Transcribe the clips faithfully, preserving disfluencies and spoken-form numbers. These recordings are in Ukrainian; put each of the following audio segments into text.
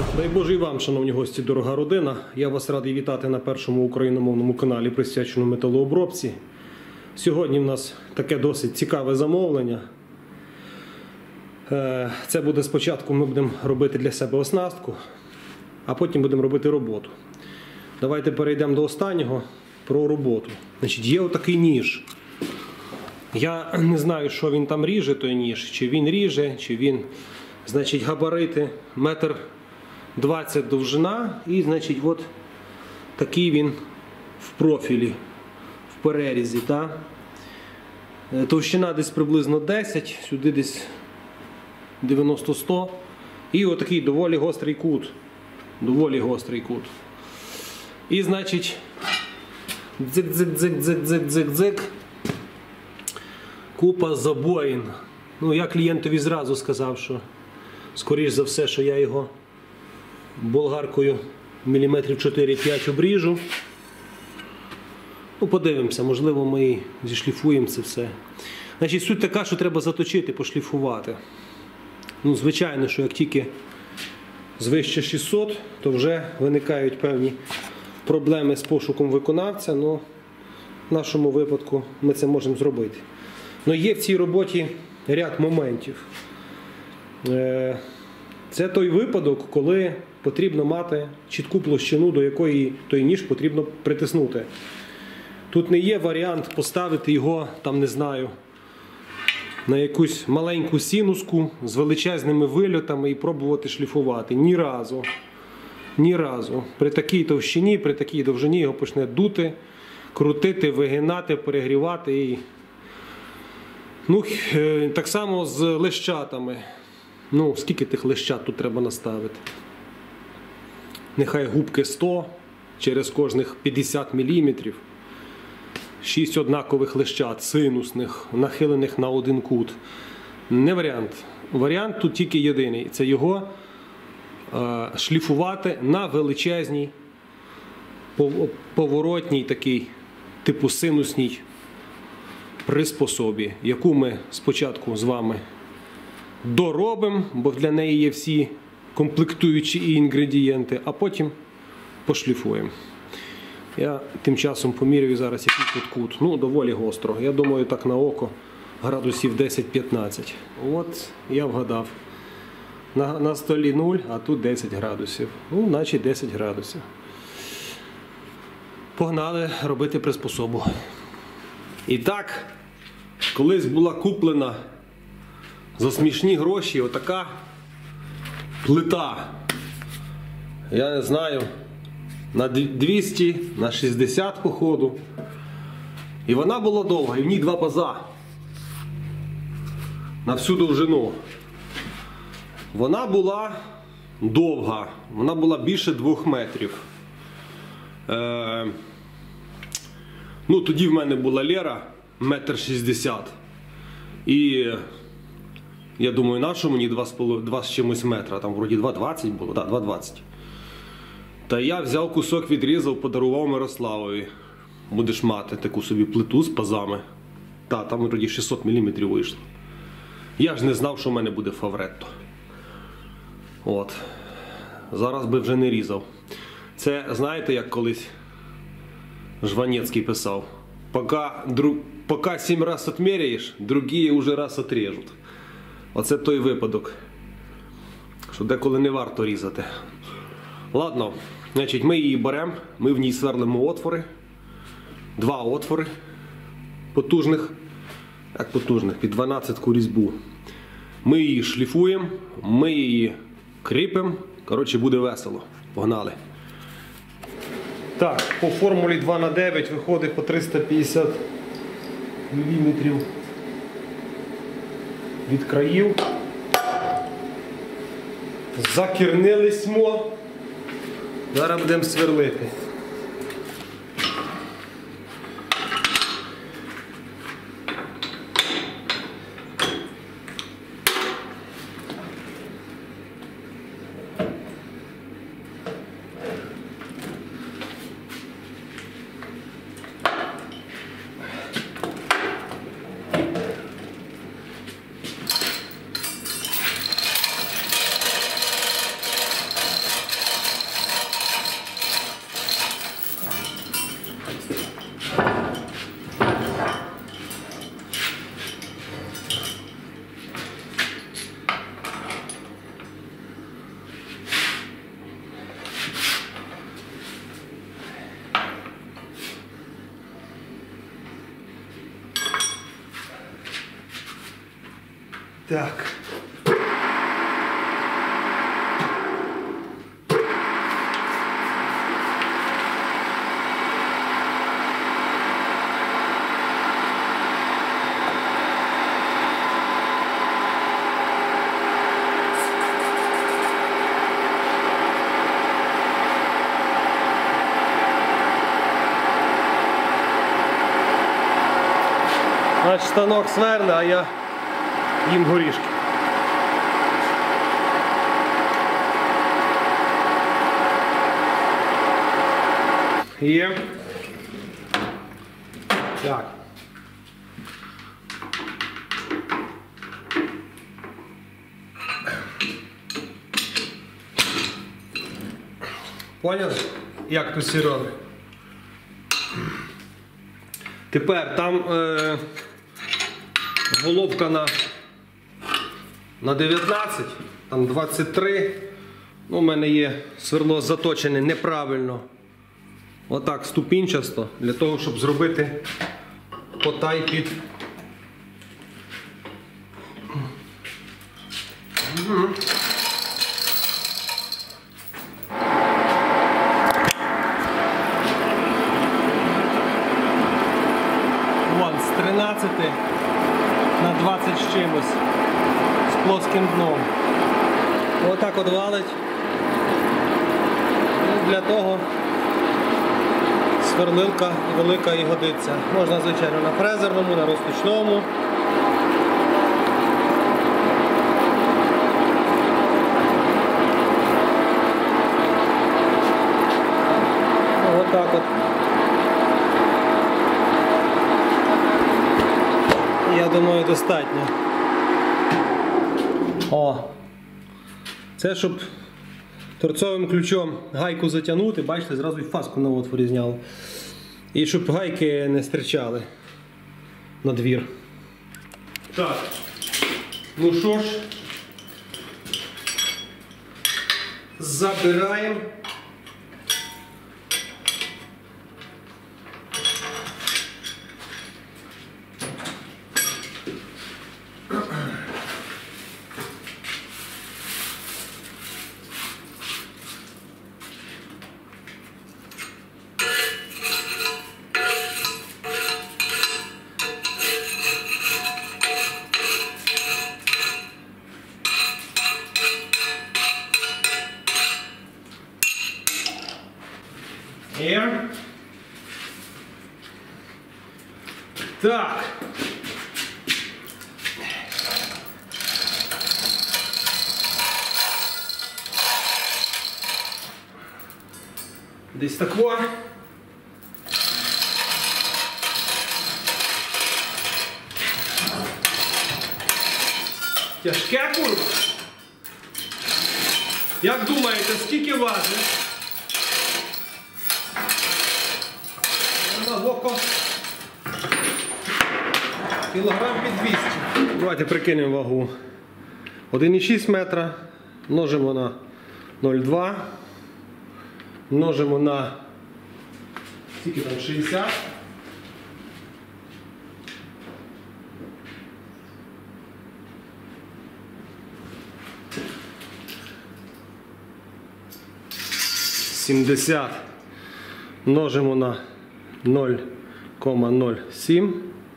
Дай Боже і вам, шановні гості, дорога родина. Я вас радий вітати на першому україномовному каналі, присвяченому металообробці. Сьогодні в нас таке досить цікаве замовлення. Це буде спочатку, ми будемо робити для себе оснастку, а потім будемо робити роботу. Давайте перейдемо до останнього, про роботу. Значить, є отакий ніж. Я не знаю, що він там ріже, той ніж. Чи він ріже, чи він, значить, габарити метр двадцять довжина і, значить, от такий він в профілі, в перерізі. Та? Товщина десь приблизно десять, сюди десь дев'яносто сто. І отакий доволі гострий кут. Доволі гострий кут. І, значить, дзик-дзик-дзик-дзик-дзик-дзик-дзик. Купа забоїн. Ну, я клієнтові зразу сказав, що, скоріш за все, що я його болгаркою міліметрів чотири-п'ять обріжу. Ну, подивимося, можливо, ми зішліфуємо це все. Значить, суть така, що треба заточити, пошліфувати. Ну, звичайно, що як тільки звище шістсот, то вже виникають певні проблеми з пошуком виконавця, але в нашому випадку ми це можемо зробити. Але є в цій роботі ряд моментів. Це той випадок, коли потрібно мати чітку площину, до якої той ніж потрібно притиснути. Тут не є варіант поставити його, там, не знаю, на якусь маленьку сінуску з величезними вильотами і пробувати шліфувати. Ні разу. Ні разу. При такій товщині, при такій довжині його почне дути, крутити, вигинати, перегрівати. І... Ну, так само з лещатами. Ну, скільки тих лещат тут треба наставити? Нехай губки сто, через кожних п'ятдесят міліметрів. шість однакових лещат, синусних, нахилених на один кут. Не варіант. Варіант тут тільки єдиний. Це його е, шліфувати на величезній, поворотній такий, типу синусній приспособі, яку ми спочатку з вами доробимо, бо для неї є всі комплектуючі і інгредієнти, а потім пошліфуємо. Я тим часом поміряю зараз, який тут кут. Ну, доволі гостро. Я думаю, так на око градусів десять-п'ятнадцять. От, я вгадав. На, на столі нуль, а тут десять градусів. Ну, наче десять градусів. Погнали робити приспособу. І так, колись була куплена за смішні гроші отака плита. Я не знаю, на двісті, на шістдесят походу. І вона була довга, і в ній два паза. На всю довжину. Вона була довга, вона була більше двох метрів. Е... Ну, тоді в мене була Лера, метр шістдесят. І я думаю, на що мені два з чимось метра, там вроді два двадцять було, так, два двадцять. Та я взяв кусок, відрізав, подарував Мирославові. Будеш мати таку собі плиту з пазами. Та, там вроді шістсот міліметрів вийшло. Я ж не знав, що в мене буде фавретто. От. Зараз би вже не різав. Це, знаєте, як колись Жванецький писав. Пока, друг, пока сім раз отмеряєш, другі вже раз отрежуть. Оце той випадок, що деколи не варто різати. Ладно, значить, ми її беремо, ми в ній сверлимо отвори. Два отвори потужних, як потужних, під дванадцятку різьбу. Ми її шліфуємо, ми її кріпимо. Коротше, буде весело. Погнали. Так, по формулі два на дев'ять виходить по триста п'ятдесят міліметрів від країв. Закірнились мо. Зараз будемо сверлити. Так. Наш станок сверле, а я їм горішки. Є. Так. Поняли, як тут всі робить? Тепер там е, головка на, на дев'ятнадцять, там двадцять три. Ну, у мене є сверло заточене неправильно. Отак ступінчасто, для того, щоб зробити потай під. Угу. Вон, з тринадцяти на двадцять з чимось, з плоским дном. Отак от валить. І для того сверлилка велика і годиться. Можна, звичайно, на фрезерному, на розточному. Отак от. Я думаю, достатньо. О! Це щоб торцовим ключом гайку затягнути, бачите, зразу і фаску на отворі зняли. І щоб гайки не стирчали на двір. Так, ну що ж, забираємо. Є. Так. Десь тако. Тяжке, курва? Як думаєте, скільки важить? На око кілограм під двісті. Давайте прикинемо вагу. один і шість метра множимо на нуль цілих два. Множимо на скільки там, шістдесят. сімдесят. Множимо на нуль цілих нуль сім.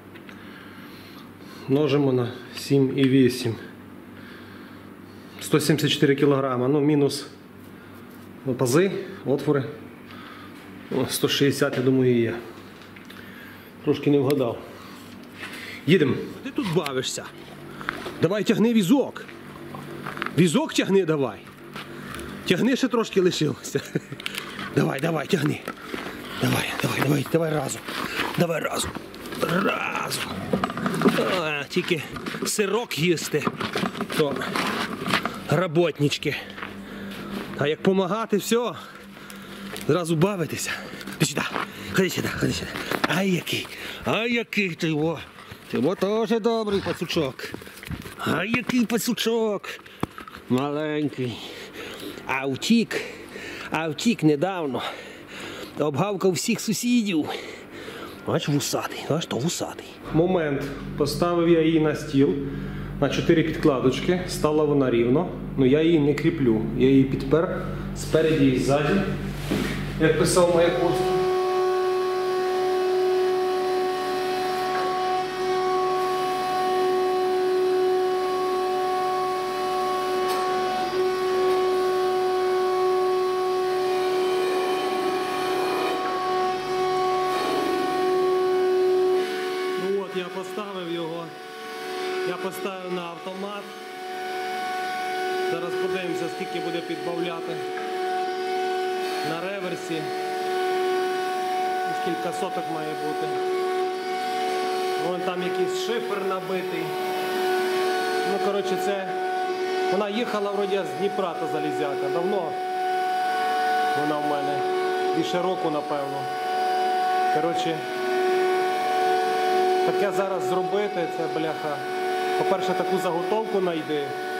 Множимо на сім і вісім. сто сімдесят чотири кілограма. Ну, мінус пази, отвори. сто шістдесят, я думаю, є. Трошки не вгадав. Їдемо. Ти тут бавишся? Давай тягни візок. Візок тягни давай. Тягни, ще трошки лишилося. Давай, давай, тягни. Давай, давай, давай, давай разом. Давай разом. Разом. А, тільки сирок їсти, то роботнички. А як допомагати, все, зразу бавитися. Ти сюди, ходи сюди, ходи сюди. Ай який, ай який ти, о. Ти о, теж добрий пацючок. Ай який пацючок. Маленький. А втік, а втік недавно. Обгавкав всіх сусідів. Бач, вусатий, бач, то вусатий. Момент. Поставив я її на стіл. на чотири підкладочки, стала вона рівно, але я її не кріплю, я її підпер спереді і ззаді, як писав Маяковський. Я поставив його, я поставив на автомат. Зараз подивимося, скільки буде підбавляти на реверсі. Кілька соток має бути. Вон там якийсь шифер набитий. Ну, коротше, це... Вона їхала вроді з Дніпра, та залізяка. Давно вона в мене. Більше року, напевно. Коротше... Таке зараз зробити, це, бляха, по-перше, таку заготовку знайди,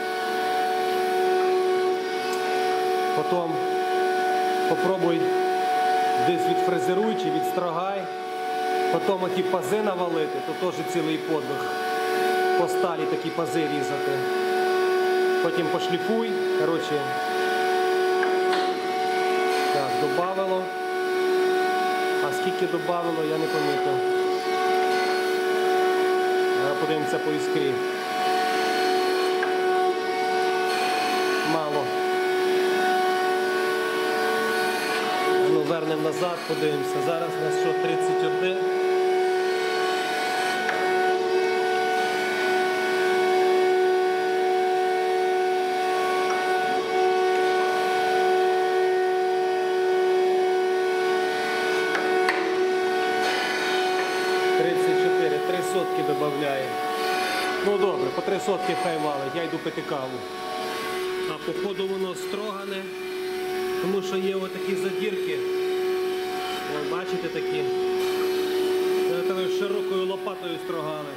потім попробуй десь відфрезеруй чи відстрогай, потім оті пази навалити, то теж цілий подвиг, по сталі такі пази різати, потім пошліфуй, коротше, так, добавило, а скільки добавило, я не помітив. Подивимося по іскрі. Мало. Ну, вернемо назад, подивимося. Зараз у нас що, тридцять один. три сотки додає. Ну добре, по три сотки хай валить, я йду пити каву. А походу воно строгане, тому що є отакі задірки. Ось бачите такі? Це такою широкою лопатою строгали.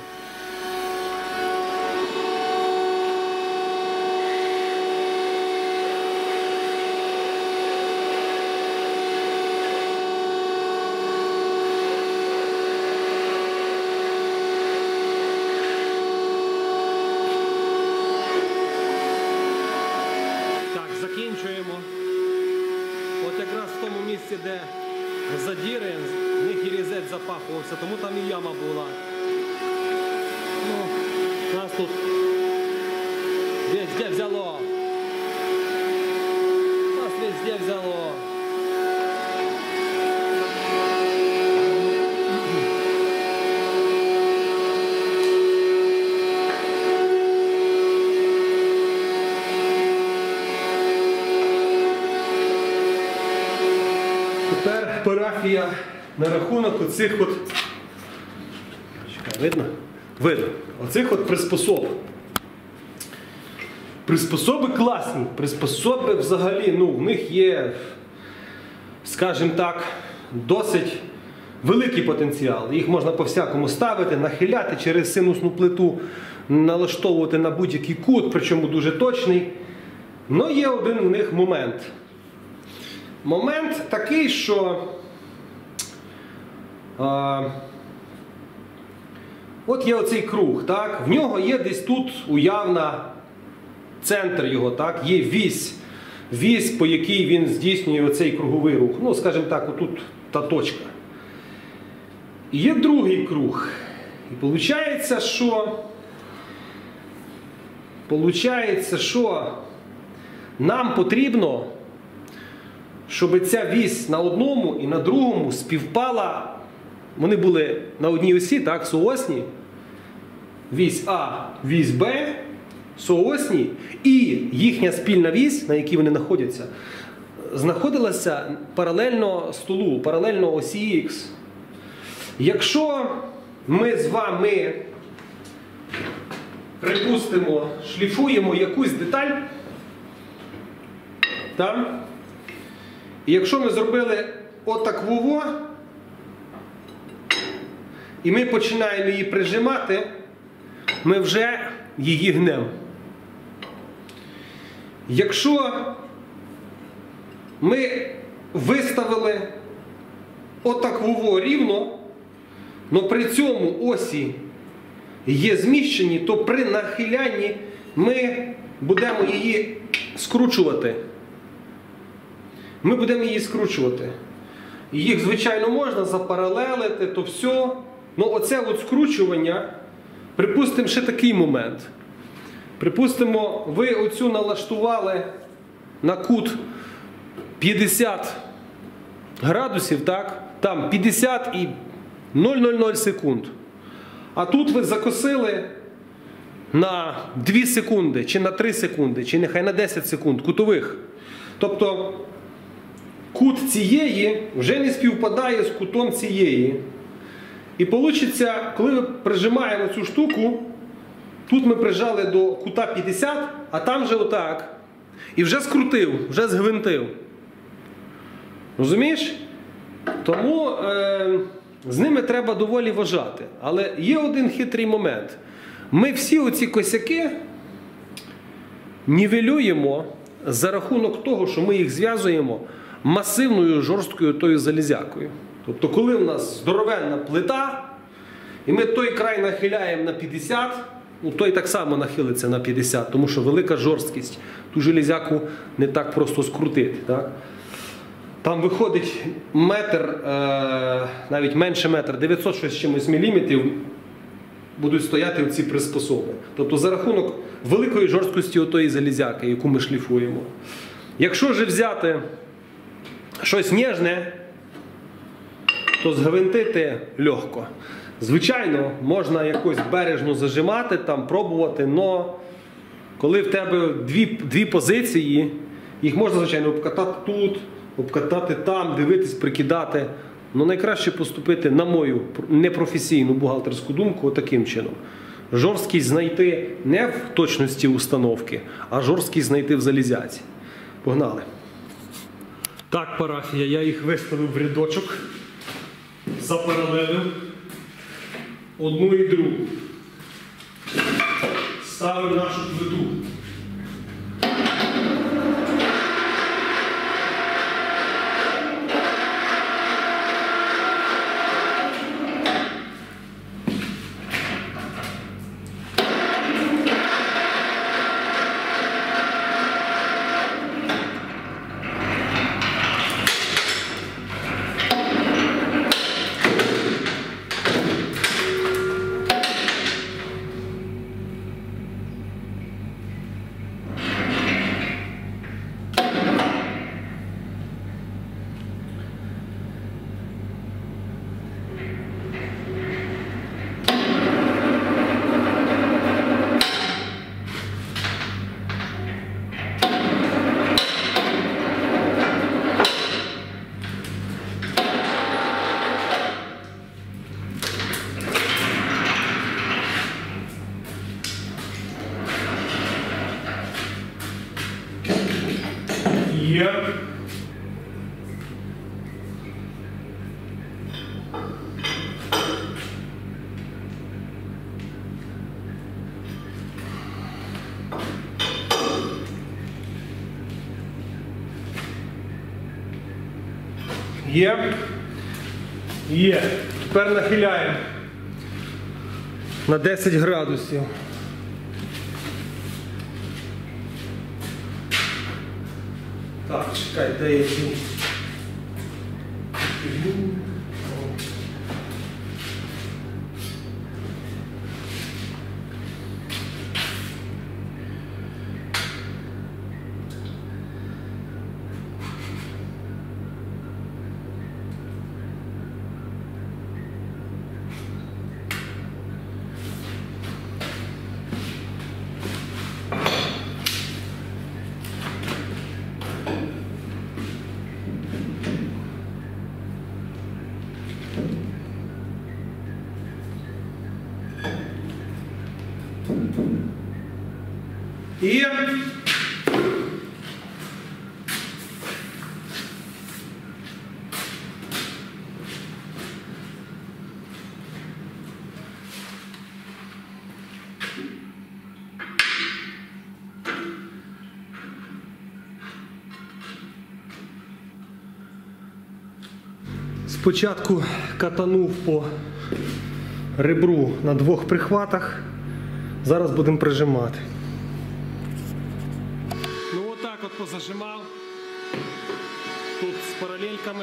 Закінчуємо. От якраз в тому місці, де задіри, в них і різець запахувався, тому там і яма була. Ну, нас тут везде взяло. Нас везде взяло. Тепер парафія на рахунок оцих от, чекай, видно? Видно. Оцих от приспособ. Приспособи класні. Приспособи взагалі, ну, в них є, скажімо так, досить великий потенціал. Їх можна по-всякому ставити, нахиляти через синусну плиту, налаштовувати на будь-який кут, причому дуже точний. Но є один в них момент. Момент такий, що а, от є оцей круг, так? В нього є десь тут уявна центр його, так? Є вісь, вісь, по якій він здійснює оцей круговий рух. Ну, скажімо так, отут та точка. І є другий круг. І виходить, що, виходить, що нам потрібно, щоб ця вісь на одному і на другому співпала, вони були на одній осі, так, соосні, вісь А, вісь Б, соосні, і їхня спільна вісь, на якій вони знаходяться, знаходилася паралельно столу, паралельно осі Х. Якщо ми з вами, припустимо, шліфуємо якусь деталь, так, і якщо ми зробили отак вово, і ми починаємо її прижимати, ми вже її гнемо. Якщо ми виставили отак вово рівно, але при цьому осі є зміщені, то при нахилянні ми будемо її скручувати. Ми будемо її скручувати. Їх, звичайно, можна запаралелити, то все. Ну, оце от скручування, припустимо, ще такий момент. Припустимо, ви оцю налаштували на кут п'ятдесят градусів, так? Там п'ятдесят і нуль нуль нуль секунд. А тут ви закосили на дві секунди, чи на три секунди, чи нехай на десять секунд кутових. Тобто кут цієї вже не співпадає з кутом цієї. І вийде, коли ми прижимаємо цю штуку, тут ми прижали до кута п'ятдесят, а там вже отак. І вже скрутив, вже згвинтив. Розумієш? Тому е, з ними треба доволі вважати. Але є один хитрий момент. Ми всі оці косяки нівелюємо за рахунок того, що ми їх зв'язуємо масивною жорсткою тою залізякою. Тобто, коли в нас здоровенна плита, і ми той край нахиляємо на п'ятдесят, ну, той так само нахилиться на п'ятдесят, тому що велика жорсткість. Ту железяку не так просто скрутити. Так? Там виходить метр, е, навіть менше метр, дев'ятсот щось чимось міліметрів, будуть стояти оці приспособи. Тобто за рахунок великої жорсткості отої залізяки, яку ми шліфуємо. Якщо ж взяти щось ніжне, то згвинтити легко. Звичайно, можна якось бережно зажимати, там, пробувати, але коли в тебе дві, дві позиції, їх можна, звичайно, обкатати тут, обкатати там, дивитись, прикидати. Ну, найкраще поступити, на мою непрофесійну бухгалтерську думку, таким чином. Жорсткість знайти не в точності установки, а жорсткість знайти в залізяці. Погнали. Так, парафія, я їх виставив в рядочок, запаралелив одну і другу. Ставив нашу плиту. Є. Є. Є. Тепер нахиляємо на десять градусів. Так, чекай, де я ці? І спочатку катанув по ребру на двох прихватах. Зараз будемо прижимати. Ну отак от позажимав. Тут з паралельками.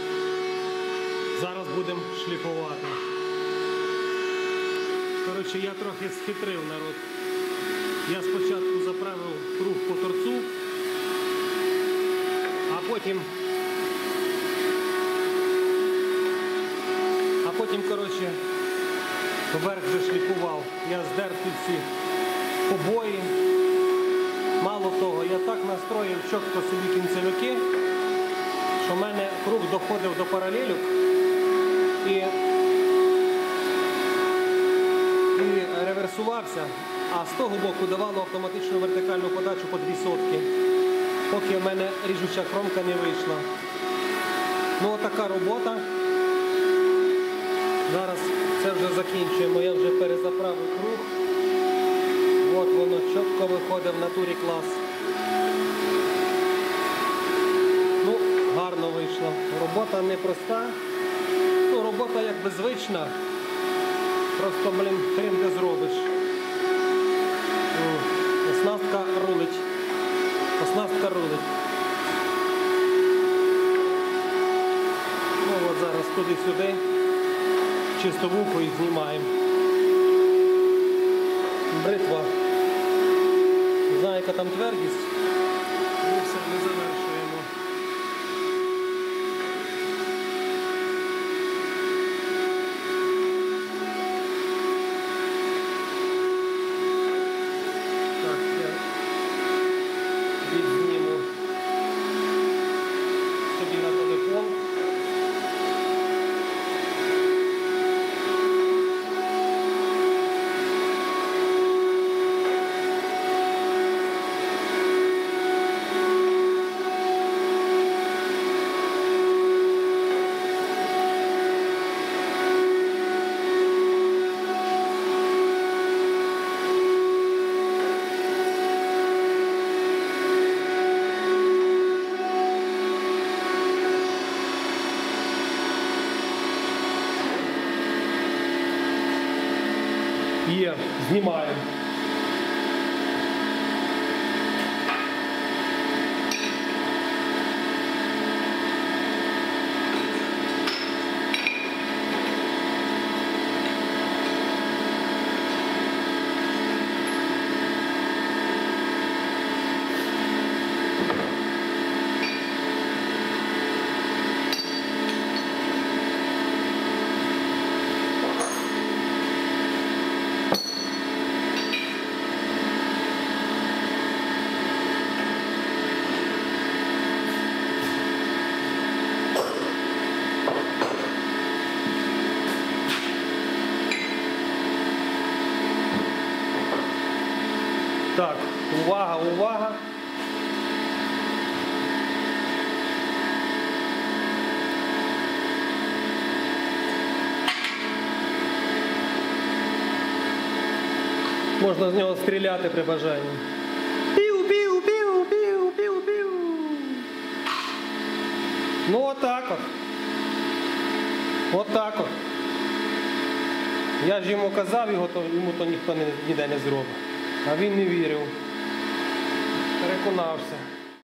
Зараз будемо шліфувати. Коротше, я трохи схитрив, народ. Я спочатку заправив круг по торцу, а потім а потім, коротше, вверх вже шліфував. Я здер тут всі побої. Мало того, я так настроїв чітко собі кінцевики, що в мене круг доходив до паралелюк і, і реверсувався, а з того боку давало автоматичну вертикальну подачу по дві сотки, поки в мене ріжуча кромка не вийшла. Ну отака робота. Зараз це вже закінчуємо, я вже перезаправив круг. От воно чітко виходить в натурі клас. Ну, гарно вийшло. Робота непроста. Ну, робота якби звична. Просто, блін, хрін де зробиш. Оснастка рулить. Оснастка рулить. Ну от зараз туди-сюди. Чисто вухо і знімаємо. Бритва. Не знаю, яка там твердість. І все, ми завершуємо. Так, я відзніму собі на телефон. Є, знімаємо. Так, увага, увага. Можна з нього стріляти при бажанні. Піу, піу, піу, піу, піу, піу. Ну отак от. Отак от. Я ж йому казав, його, то, йому то ніхто не, ніде не зробить. А він не вірив. Переконався.